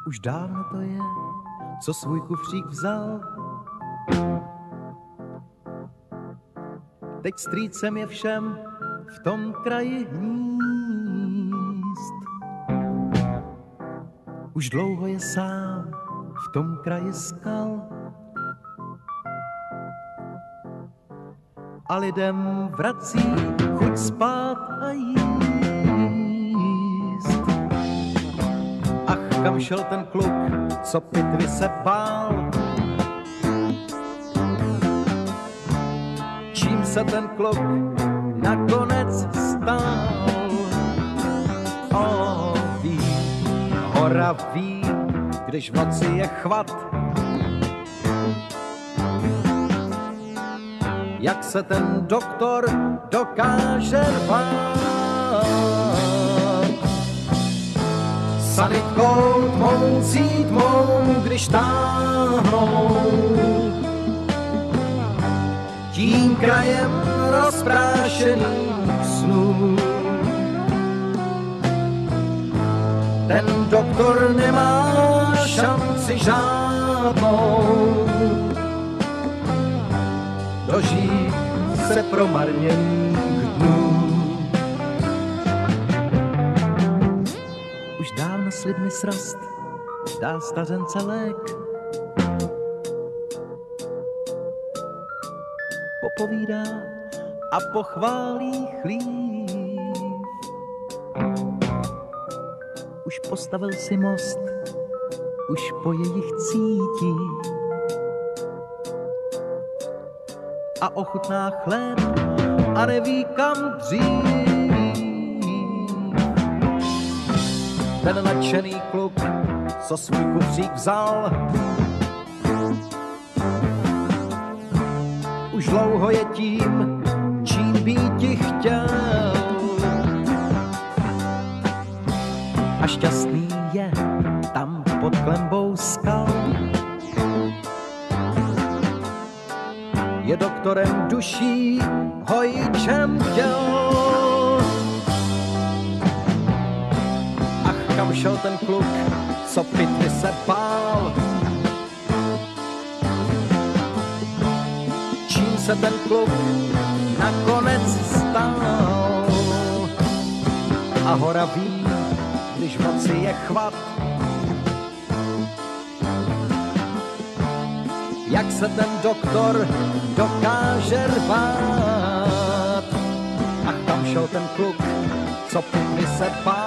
Už dávno to je, co svůj kufřík vzal. Teď strýcem je všem v tom kraji hnízd. Už dlouho je sám v tom kraji skal. A lidem vrací chuť spát a jíst. Ach, kam šel ten kluk, co pitvy se bál? Čím se ten kluk nakonec stál? O, ví, hora ví, když v noci je chvat, jak se ten doktor dokáže rvát. Sanitkou tmoucí tmou, když táhnou tím krajem rozprášených snů. Ten doktor nemá šanci žádnou dožít se promarněných dnů. Už dávno s lidmi srast dá stařence lék. Popovídá a pochválí chlív. Už postavil si most, už po jejich cítí a ochutná chléb a neví kam dřív. Ten nadšený kluk, co svůj kufřík vzal, už dlouho je tím, čím býti chtěl. A šťastný je tam pod klenbou skal. Je doktorem duší, hojičem těl. Ach, kam šel ten kluk, co pitvy se bál? Čím se ten kluk nakonec stal? A hora ví, když v noci je chvat, jak se ten doktor dokáže rvát. Ach, tam šel ten kluk, co pitvy se bál.